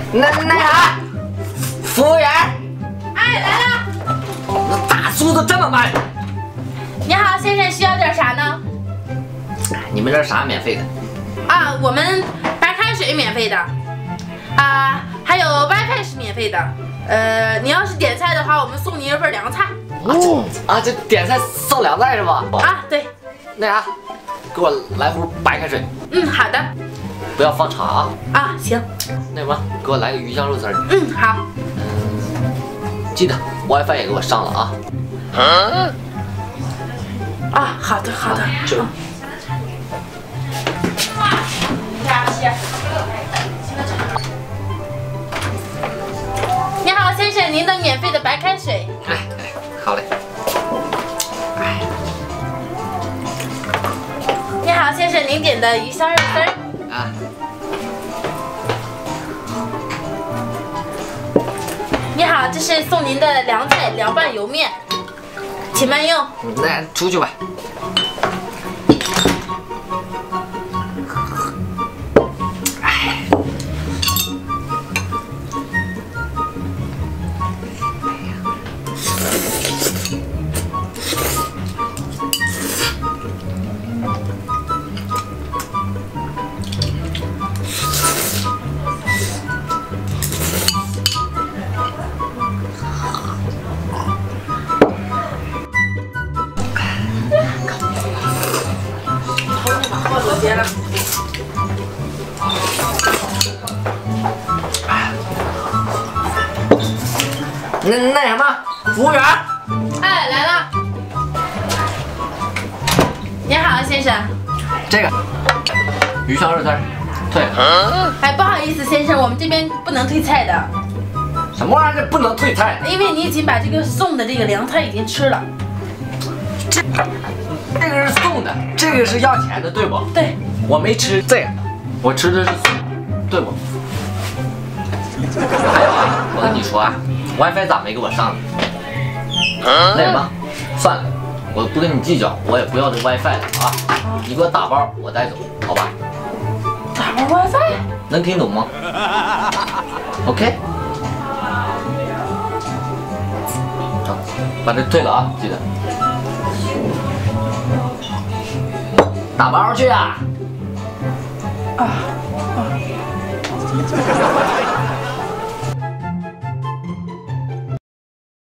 那啥，服务员。 哎，来了。 那大速度这么慢？ 你好，先生，需要点啥呢？ 你们这啥免费的？ 啊，我们白开水免费的，啊，还有 WiFi 是免费的。你要是点菜的话，我们送你一份凉菜。 哦啊，这点菜送凉菜是吧？ 啊，对。 那啥，给我来壶白开水。 嗯，好的。 不要放茶啊。 啊，行。 那什么，给我来个鱼香肉丝。 嗯，好。 记得 WiFi 也给我上了啊。 啊，好的，好的。 就。 你好，先生，您的免费的白开水。 哎，好嘞。哎。 你好，先生，您点的鱼香肉丝。 啊。 你好，这是送您的凉菜凉拌油面，请慢用。 那出去吧。 结了。 那什么，服务员。 哎，来了。你好，先生。 这个鱼香肉丝退。 哎，不好意思，先生，我们这边不能退菜的。 什么玩意儿？这不能退菜？ 因为你已经把这个送的这个凉菜已经吃了。 这个是送的，这个是要钱的，对不？ 对。 我没吃这个，我吃的是送的，对不？还有啊，我跟你说啊 ，WiFi 咋没给我上呢？那什么，算了，我不跟你计较，我也不要这 WiFi 了啊！你给我打包，我带走，好吧？ 打包 WiFi？ 能听懂吗 ？OK。好，把这退了啊，记得。打包去啊！ 啊。